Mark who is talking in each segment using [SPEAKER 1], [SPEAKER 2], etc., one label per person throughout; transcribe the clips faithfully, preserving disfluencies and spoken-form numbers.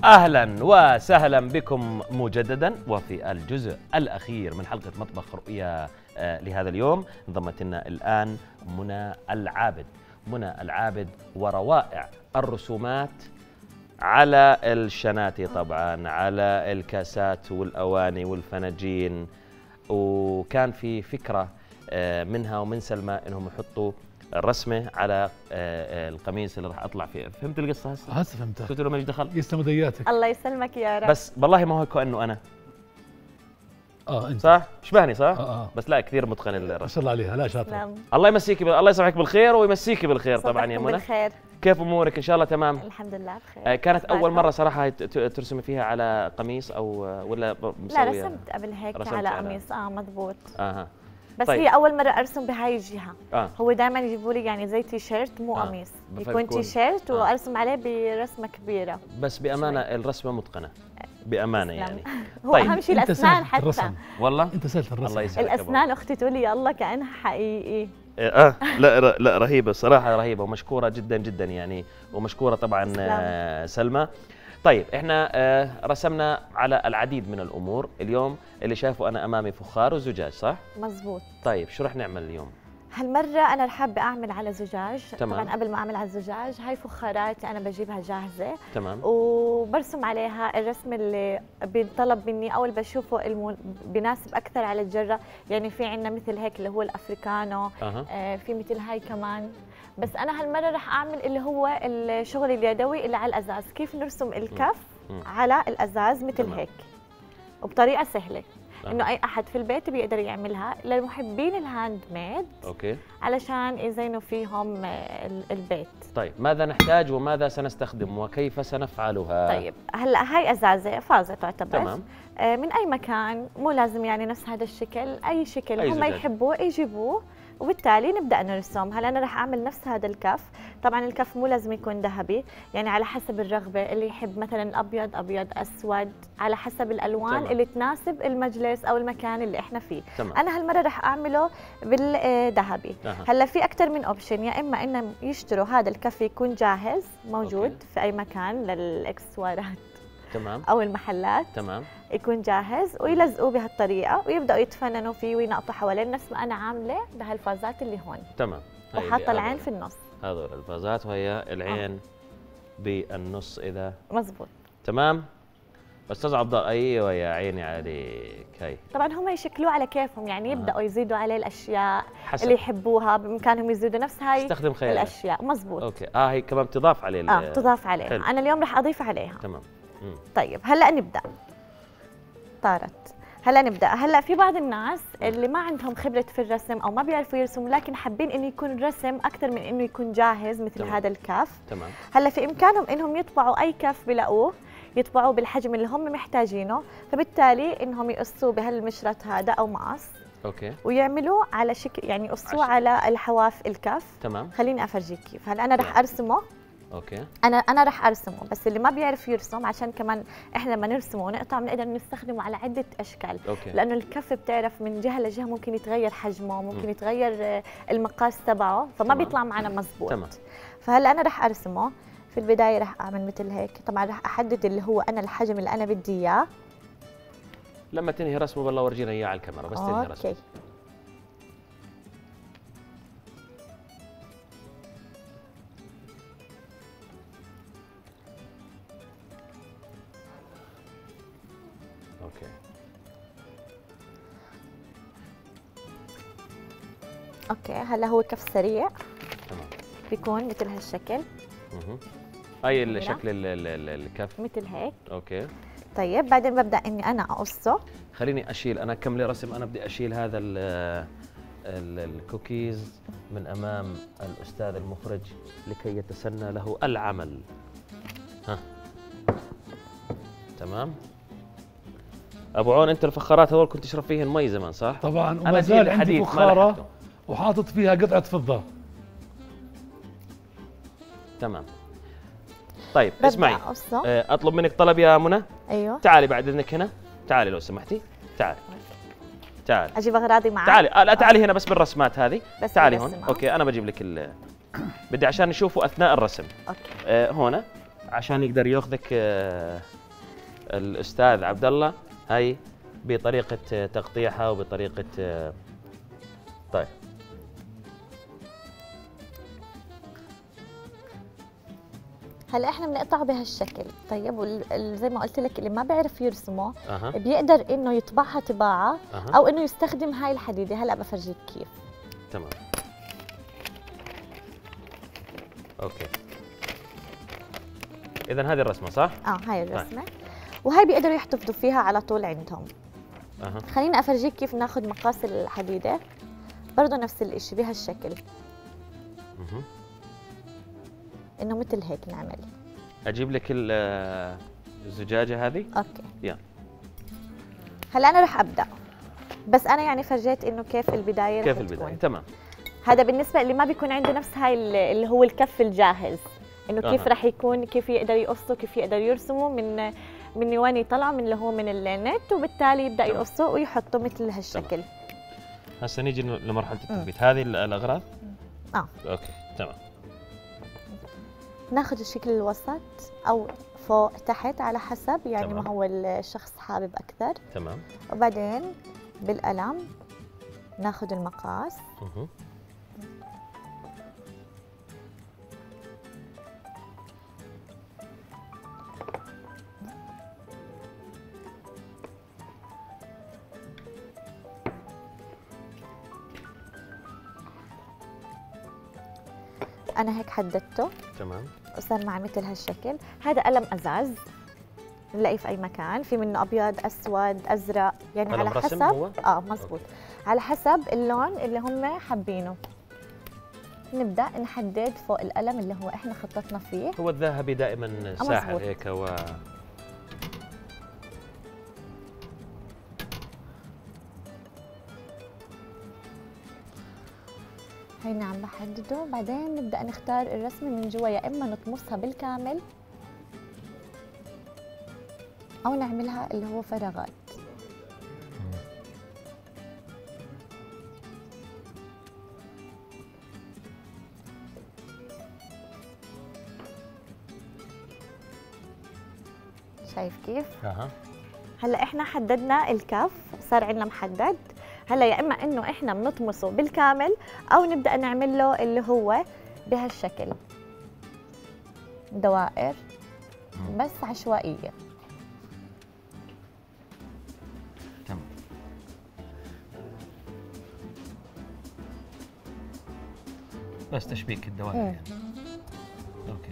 [SPEAKER 1] أهلا وسهلا بكم مجددا وفي الجزء الأخير من حلقة مطبخ رؤيا لهذا اليوم. انضمت لنا الآن منى العابد. منى العابد وروائع الرسومات على الشناتي، طبعا على الكاسات والأواني والفناجين، وكان في فكرة منها ومن سلمى انهم يحطوا الرسمه على القميص اللي راح اطلع فيه. فهمت القصه هسه؟
[SPEAKER 2] هسه فهمتها.
[SPEAKER 1] قلت له ماليش دخل.
[SPEAKER 2] يسلم يدياتك.
[SPEAKER 3] الله يسلمك يا رب.
[SPEAKER 1] بس والله ما هو كانه انا.
[SPEAKER 2] اه انت
[SPEAKER 1] صح؟ شبهني صح؟
[SPEAKER 2] اه اه
[SPEAKER 1] بس لا كثير متقن الرسم.
[SPEAKER 2] ما شاء الله عليها. لا شاطره.
[SPEAKER 1] الله يمسيك ب... الله يسامحك بالخير ويمسيك بالخير طبعا يا منى.
[SPEAKER 3] بالخير.
[SPEAKER 1] كيف امورك؟ ان شاء الله تمام؟
[SPEAKER 3] الحمد لله بخير.
[SPEAKER 1] آه كانت اول مره صراحه ترسمي فيها على قميص او ولا مسويه؟
[SPEAKER 3] لا رسمت قبل هيك على قميص. اه مضبوط.
[SPEAKER 1] اها
[SPEAKER 3] بس
[SPEAKER 1] طيب.
[SPEAKER 3] هي اول مره ارسم بهاي الجهه.
[SPEAKER 1] آه.
[SPEAKER 3] هو دائما يجيبوا لي يعني زي تي شيرت مو
[SPEAKER 1] آه.
[SPEAKER 3] قميص، يكون تي شيرت آه. وارسم عليه برسمه كبيره.
[SPEAKER 1] بس بامانه شوي. الرسمه متقنه بامانه يعني.
[SPEAKER 3] هو طيب. اهم شيء الاسنان حتى
[SPEAKER 2] الرسم.
[SPEAKER 1] والله
[SPEAKER 2] انت سهل في الرسم.
[SPEAKER 1] الله يسعدك.
[SPEAKER 3] الاسنان اختي تقول لي يلا كانها حقيقي.
[SPEAKER 1] اه لا لا رهيبه صراحه، رهيبه ومشكوره جدا جدا يعني، ومشكوره طبعا آه سلمى. طيب احنا آه رسمنا على العديد من الامور اليوم. اللي شايفه انا امامي فخار وزجاج صح؟
[SPEAKER 3] مزبوط.
[SPEAKER 1] طيب شو رح نعمل اليوم؟
[SPEAKER 3] هالمرة أنا حابة أعمل على زجاج.
[SPEAKER 1] تمام.
[SPEAKER 3] طبعا قبل ما أعمل على الزجاج هاي فخارات أنا بجيبها جاهزة.
[SPEAKER 1] تمام.
[SPEAKER 3] وبرسم عليها الرسم اللي بينطلب مني أو اللي بشوفه المو... بيناسب أكثر على الجرة. يعني في عندنا مثل هيك اللي هو الأفريكانو.
[SPEAKER 1] أه.
[SPEAKER 3] آه في مثل هاي كمان. بس أنا هالمرة رح أعمل اللي هو الشغل اليدوي اللي على الأزاز. كيف نرسم الكف م. م. على الأزاز مثل تمام. هيك وبطريقة سهلة. انه اي احد في البيت بيقدر يعملها للمحبين الهاند ميد.
[SPEAKER 1] اوكي.
[SPEAKER 3] علشان يزينوا فيهم البيت.
[SPEAKER 1] طيب ماذا نحتاج وماذا سنستخدم وكيف سنفعلها؟
[SPEAKER 3] طيب هلا هاي ازازه فازه تعتبر.
[SPEAKER 1] تمام.
[SPEAKER 3] من اي مكان، مو لازم يعني نفس هذا الشكل، اي شكل أي هم زجاج. يحبوه يجيبوه وبالتالي نبدا نرسم. هلا انا راح اعمل نفس هذا الكف. طبعا الكف مو لازم يكون ذهبي، يعني على حسب الرغبه. اللي يحب مثلا ابيض ابيض، اسود، على حسب الالوان تمام. اللي تناسب المجلس او المكان اللي احنا فيه.
[SPEAKER 1] تمام.
[SPEAKER 3] انا هالمره راح اعمله بالذهبي. أه. هلا في اكثر من اوبشن، يا اما انهم يشتروا هذا الكف يكون جاهز موجود أوكي. في اي مكان للاكسسوارات
[SPEAKER 1] تمام
[SPEAKER 3] او المحلات
[SPEAKER 1] تمام
[SPEAKER 3] يكون جاهز ويلزقوه بهالطريقه ويبداوا يتفننوا فيه وينقطوا حوالين نفس ما انا عامله بهالفازات اللي هون.
[SPEAKER 1] تمام.
[SPEAKER 3] وحاطه العين في النص.
[SPEAKER 1] هذول الفازات وهي العين آه. بالنص اذا
[SPEAKER 3] مزبوط.
[SPEAKER 1] تمام. استاذ عبد الله ايوه يا عيني عليك. هي
[SPEAKER 3] طبعا هم يشكلوه على كيفهم، يعني يبداوا آه. يزيدوا عليه الاشياء
[SPEAKER 1] حسب.
[SPEAKER 3] اللي يحبوها بامكانهم يزيدوا نفس هاي
[SPEAKER 1] استخدم خيالك.
[SPEAKER 3] الاشياء. مزبوط.
[SPEAKER 1] اوكي. اه هي كمان بتضاف عليه.
[SPEAKER 3] اه بتضاف عليها. حلو. انا اليوم رح اضيف عليها.
[SPEAKER 1] تمام. مم.
[SPEAKER 3] طيب هلا نبدا. طارت. هلا نبدا. هلا في بعض الناس اللي ما عندهم خبره في الرسم او ما بيعرفوا يرسموا، لكن حابين انه يكون الرسم اكثر من انه يكون جاهز مثل تمام. هذا الكف.
[SPEAKER 1] تمام.
[SPEAKER 3] هلا في امكانهم انهم يطبعوا اي كف بلاقوه، يطبعوه بالحجم اللي هم محتاجينه، فبالتالي انهم يقصوه بهالمشرط هذا او مقص.
[SPEAKER 1] اوكي.
[SPEAKER 3] ويعملوه على شكل، يعني يقصوه على الحواف الكف.
[SPEAKER 1] تمام.
[SPEAKER 3] خليني افرجيك كيف. هلا انا رح ارسمه.
[SPEAKER 1] اوكي.
[SPEAKER 3] انا انا رح ارسمه، بس اللي ما بيعرف يرسم عشان كمان احنا لما نرسمه ونقطع بنقدر نستخدمه على عده اشكال.
[SPEAKER 1] أوكي.
[SPEAKER 3] لانه الكف بتعرف من جهه لجهه ممكن يتغير حجمه، ممكن م. يتغير المقاس تبعه، فما تمام. بيطلع معنا مزبوط.
[SPEAKER 1] تمام.
[SPEAKER 3] فهلا انا رح ارسمه. في البدايه رح اعمل مثل هيك. طبعا رح احدد اللي هو انا الحجم اللي انا بدي اياه.
[SPEAKER 1] لما تنهي رسمه بالله ورجينا اياه على الكاميرا بس تنهي رسمه. اوكي. اوكي.
[SPEAKER 3] اوكي. هلا هو كف سريع.
[SPEAKER 1] تمام.
[SPEAKER 3] بيكون مثل هالشكل.
[SPEAKER 1] اها. هاي الشكل الكف
[SPEAKER 3] مثل هيك.
[SPEAKER 1] اوكي.
[SPEAKER 3] طيب بعدين ببدا اني انا اقصه.
[SPEAKER 1] خليني اشيل، انا كملي رسم. انا بدي اشيل هذا ال ال الكوكيز من امام الاستاذ المخرج لكي يتسنى له العمل. ها تمام. ابو عون انت الفخارات هذول كنت تشرب فيهن مي زمان صح؟
[SPEAKER 2] طبعا. وما زال عندي فخاره وحاطط فيها قطعه فضه. تمام.
[SPEAKER 1] طيب اسمعي، اطلب منك طلب يا منى.
[SPEAKER 3] ايوه.
[SPEAKER 1] تعالي بعد اذنك هنا، تعالي لو سمحتي، تعالي. تعالي.
[SPEAKER 3] اجيب اغراضي معي.
[SPEAKER 1] تعالي. لا تعالي هنا بس بالرسمات هذه.
[SPEAKER 3] بس
[SPEAKER 1] تعالي هون. اوكي انا بجيب لك ال بدي عشان نشوفه اثناء الرسم.
[SPEAKER 3] اوكي.
[SPEAKER 1] آه هنا عشان يقدر ياخذك آه الاستاذ عبد الله هاي بطريقه تقطيعها وبطريقه. طيب
[SPEAKER 3] هلا احنا بنقطعه بهالشكل. طيب وزي ما قلت لك اللي ما بيعرف يرسمه
[SPEAKER 1] أه.
[SPEAKER 3] بيقدر انه يطبعها طباعه أه. او انه يستخدم هاي الحديده. هلا بفرجيك كيف.
[SPEAKER 1] تمام. اوكي اذا هذه الرسمه صح؟
[SPEAKER 3] اه هاي الرسمه. طيب. وهي بيقدروا يحتفظوا فيها على طول عندهم.
[SPEAKER 1] أه.
[SPEAKER 3] خليني افرجيك كيف ناخذ مقاس الحديده. برضه نفس الشيء بهالشكل.
[SPEAKER 1] اها
[SPEAKER 3] انه مثل هيك نعمل.
[SPEAKER 1] اجيب لك الزجاجه هذه.
[SPEAKER 3] اوكي
[SPEAKER 1] يلا.
[SPEAKER 3] هلا انا رح ابدا، بس انا يعني فرجيت انه كيف البدايه.
[SPEAKER 1] كيف البدايه تكون. تمام.
[SPEAKER 3] هذا بالنسبه اللي ما بيكون عنده نفس هاي اللي هو الكف الجاهز، انه كيف أه. رح يكون، كيف يقدر يقصه، كيف يقدر يرسمه من من وين يطلعه، من اللي هو من النت، وبالتالي يبدا يقصه ويحطه مثل هالشكل.
[SPEAKER 1] هسه نيجي لمرحله التثبيت. هذه الاغراض.
[SPEAKER 3] اه
[SPEAKER 1] اوكي تمام.
[SPEAKER 3] ناخذ الشكل الوسط او فوق تحت على حسب يعني تمام. ما هو الشخص حابب اكثر.
[SPEAKER 1] تمام.
[SPEAKER 3] وبعدين بالقلم ناخذ المقاس.
[SPEAKER 1] اها
[SPEAKER 3] أنا هيك حددته.
[SPEAKER 1] تمام.
[SPEAKER 3] وصار معي مثل هالشكل. هذا قلم أزاز نلاقيه في أي مكان، في منه أبيض، أسود، أزرق، يعني على حسب.
[SPEAKER 1] هو؟
[SPEAKER 3] آه مزبوط. أوكي. على حسب اللون اللي هم حابينه. نبدأ نحدد فوق القلم اللي هو إحنا خططنا فيه.
[SPEAKER 1] هو الذهبي دائما ساحر هيك و
[SPEAKER 3] هينا عم بحدده. بعدين نبدأ نختار الرسمة من جوا، يا إما نطمسها بالكامل أو نعملها اللي هو فراغات. شايف كيف؟
[SPEAKER 1] اها.
[SPEAKER 3] هلا احنا حددنا الكف، صار عندنا محدد. هلا يا اما انه احنا بنطمسه بالكامل او نبدا نعمل له اللي هو بهالشكل دوائر بس عشوائيه.
[SPEAKER 1] تمام. بس تشبيك الدوائر يعني. اوكي.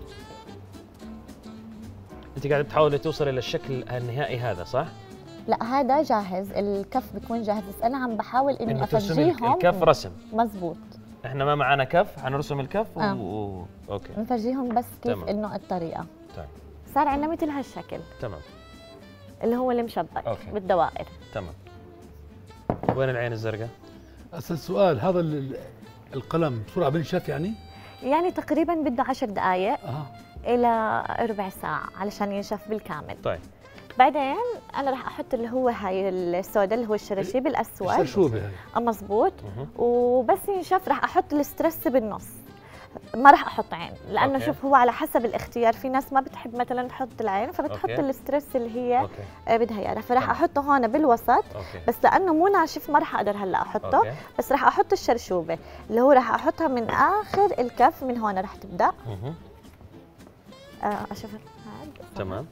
[SPEAKER 1] انت قاعده تحاولي توصلي للشكل النهائي هذا صح؟
[SPEAKER 3] لا هذا جاهز، الكف بيكون جاهز، بس انا عم بحاول اني افرجيهم.
[SPEAKER 1] الكف رسم.
[SPEAKER 3] مزبوط.
[SPEAKER 1] احنا ما معنا كف، حنرسم الكف و...
[SPEAKER 3] آه.
[SPEAKER 1] و... اوكي.
[SPEAKER 3] نفرجيهم بس كيف انه الطريقه.
[SPEAKER 1] طيب.
[SPEAKER 3] صار عندنا مثل هالشكل.
[SPEAKER 1] تمام.
[SPEAKER 3] اللي هو المشبك. أوكي. بالدوائر.
[SPEAKER 1] تمام. وين العين الزرقاء؟
[SPEAKER 2] هسه السؤال، هذا القلم بسرعه بنشف يعني؟ يعني
[SPEAKER 3] تقريبا بده عشر دقائق
[SPEAKER 2] اه
[SPEAKER 3] الى ربع ساعه علشان ينشف بالكامل.
[SPEAKER 1] طيب.
[SPEAKER 3] بعدين انا راح احط اللي هو هاي السودا اللي هو الشراشيب الاسود.
[SPEAKER 2] الشرشوبه هاي.
[SPEAKER 3] اه مزبوط. وبس ينشف راح احط الستريس بالنص، ما راح احط عين لانه أوكي. شوف هو على حسب الاختيار، في ناس ما بتحب مثلا تحط العين فبتحط أوكي. الستريس اللي هي أوكي. بدها اياها، فراح احطه هون بالوسط. أوكي. بس لانه مو ناشف ما راح اقدر هلا احطه. أوكي. بس راح احط الشرشوبه اللي هو راح احطها من اخر الكف، من هون راح تبدا.
[SPEAKER 1] اها
[SPEAKER 3] آه اشوف هذا
[SPEAKER 1] تمام.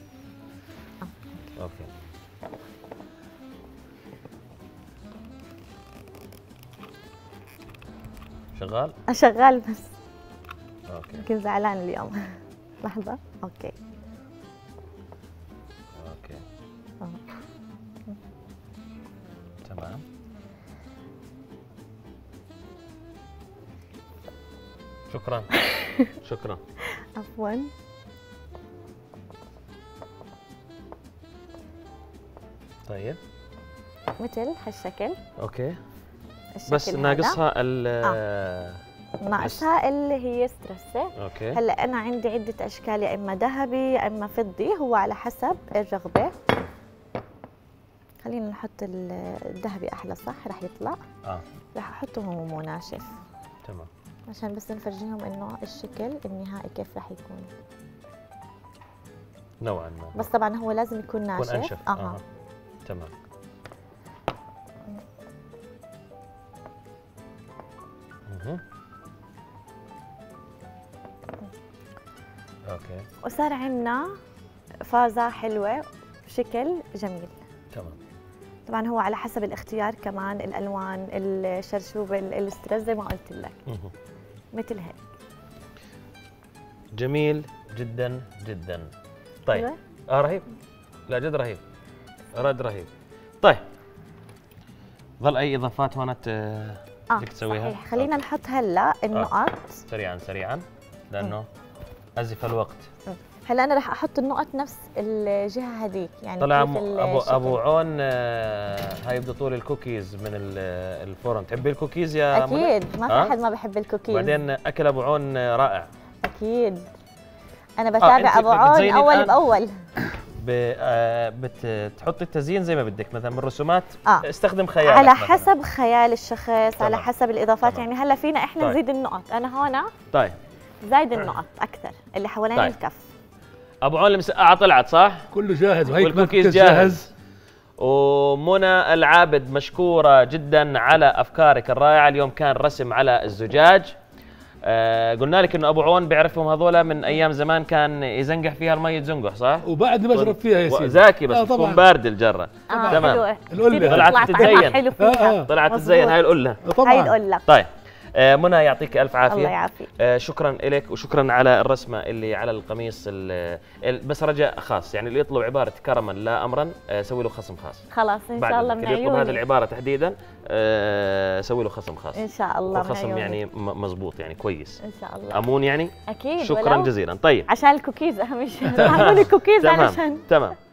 [SPEAKER 1] اوكي. شغال؟
[SPEAKER 3] شغال بس
[SPEAKER 1] اوكي.
[SPEAKER 3] يمكن زعلان اليوم. لحظة. اوكي.
[SPEAKER 1] اوكي. أوه. تمام. شكرا. شكرا.
[SPEAKER 3] عفوا.
[SPEAKER 1] طيب.
[SPEAKER 3] مثل هالشكل.
[SPEAKER 1] اوكي. بس ناقصها ال
[SPEAKER 3] آه. ناقصها اللي هي ستريسة.
[SPEAKER 1] اوكي.
[SPEAKER 3] هلا انا عندي عدة اشكال، يا اما ذهبي يا اما فضي، هو على حسب الرغبة. خلينا نحط الذهبي احلى صح، رح يطلع.
[SPEAKER 1] اه
[SPEAKER 3] رح احطه هو مو ناشف.
[SPEAKER 1] تمام.
[SPEAKER 3] عشان بس نفرجيهم انه الشكل النهائي كيف رح يكون.
[SPEAKER 1] نوعا ما،
[SPEAKER 3] بس طبعا هو لازم يكون ناشف.
[SPEAKER 1] يكون انشف.
[SPEAKER 3] اها
[SPEAKER 1] آه. تمام. مه. اوكي.
[SPEAKER 3] وصار عندنا فازة حلوة بشكل جميل.
[SPEAKER 1] تمام.
[SPEAKER 3] طبعا هو على حسب الاختيار كمان، الالوان، الشرشوبه، الاسترس زي ما قلت لك.
[SPEAKER 1] مه.
[SPEAKER 3] مثل هيك.
[SPEAKER 1] جميل جدا جدا. طيب.
[SPEAKER 3] أيوة.
[SPEAKER 1] اه رهيب. لا جد رهيب. رد رهيب. طيب. ظل اي اضافات هون
[SPEAKER 3] اه
[SPEAKER 1] بدك تسويها؟
[SPEAKER 3] صحيح. خلينا نحط هلا النقط.
[SPEAKER 1] سريعا سريعا لانه ازف الوقت.
[SPEAKER 3] هلا انا رح احط النقط نفس الجهه هذيك، يعني
[SPEAKER 1] طلع
[SPEAKER 3] كيف
[SPEAKER 1] ابو
[SPEAKER 3] الشكل.
[SPEAKER 1] ابو عون. آه، هاي بدها طول الكوكيز من ال- الفرن. تحبي الكوكيز يا منى؟
[SPEAKER 3] اكيد ما في
[SPEAKER 1] آه؟
[SPEAKER 3] حد ما بحب الكوكيز.
[SPEAKER 1] بعدين اكل ابو عون آه، رائع.
[SPEAKER 3] اكيد انا
[SPEAKER 1] أنت
[SPEAKER 3] بتابع ابو
[SPEAKER 1] بدك
[SPEAKER 3] عون
[SPEAKER 1] تزيني
[SPEAKER 3] اول
[SPEAKER 1] الآن؟
[SPEAKER 3] باول.
[SPEAKER 1] ب- آه، بتحطي التزيين زي ما بدك، مثلا بالرسومات
[SPEAKER 3] آه.
[SPEAKER 1] استخدم خيالك
[SPEAKER 3] على
[SPEAKER 1] مثلاً.
[SPEAKER 3] حسب خيال الشخص،
[SPEAKER 1] تمام.
[SPEAKER 3] على حسب الاضافات.
[SPEAKER 1] تمام.
[SPEAKER 3] يعني هلا فينا احنا
[SPEAKER 1] طيب.
[SPEAKER 3] نزيد النقط. انا هون
[SPEAKER 1] طيب
[SPEAKER 3] زايد النقط اكثر اللي حوالين
[SPEAKER 1] طيب.
[SPEAKER 3] الكف.
[SPEAKER 1] ابو عون المسقعه طلعت صح؟
[SPEAKER 2] كله جاهز وهيك
[SPEAKER 1] والكوكيز جاهز. ومنى العابد مشكورة جدا على أفكارك الرائعة. اليوم كان رسم على الزجاج. آه قلنا لك إنه أبو عون بيعرفهم هذولا من أيام زمان، كان يزنقح فيها المي تزنقح صح؟
[SPEAKER 2] وبعد ما بشرب فيها يا سيدي
[SPEAKER 1] زاكي بس
[SPEAKER 2] آه
[SPEAKER 1] تكون
[SPEAKER 2] طبعاً.
[SPEAKER 1] بارد الجرة.
[SPEAKER 3] آه
[SPEAKER 1] تمام.
[SPEAKER 3] حلوة.
[SPEAKER 2] القلة.
[SPEAKER 3] كتير
[SPEAKER 1] طلعت
[SPEAKER 3] طلعت طعمها
[SPEAKER 1] تتزين.
[SPEAKER 3] حلو
[SPEAKER 2] آه آه.
[SPEAKER 3] فيها.
[SPEAKER 1] طلعت
[SPEAKER 3] مظبوط.
[SPEAKER 1] تزين هاي القلة.
[SPEAKER 3] هاي
[SPEAKER 2] طبعا
[SPEAKER 3] القلة.
[SPEAKER 1] طيب آه منى يعطيك ألف عافية.
[SPEAKER 3] الله يعافيك.
[SPEAKER 1] آه شكرا لك وشكرا على الرسمة اللي على القميص. ال ال بس رجاء خاص، يعني اللي يطلب عبارة كرما لا أمرا آه سوي له خصم خاص.
[SPEAKER 3] خلاص ان
[SPEAKER 1] بعد
[SPEAKER 3] شاء الله من
[SPEAKER 1] اللي يطلب هذه
[SPEAKER 3] عيوني.
[SPEAKER 1] العبارة تحديدا آه سوي له خصم خاص.
[SPEAKER 3] ان شاء الله من
[SPEAKER 1] خصم
[SPEAKER 3] عيوني.
[SPEAKER 1] يعني م- مزبوط يعني كويس.
[SPEAKER 3] ان شاء الله.
[SPEAKER 1] امون يعني.
[SPEAKER 3] اكيد.
[SPEAKER 1] شكرا
[SPEAKER 3] ولو
[SPEAKER 1] جزيلا. طيب
[SPEAKER 3] عشان الكوكيز اهم شيء. اعملوا لي كوكيز
[SPEAKER 1] تمام
[SPEAKER 3] علشان
[SPEAKER 1] تمام.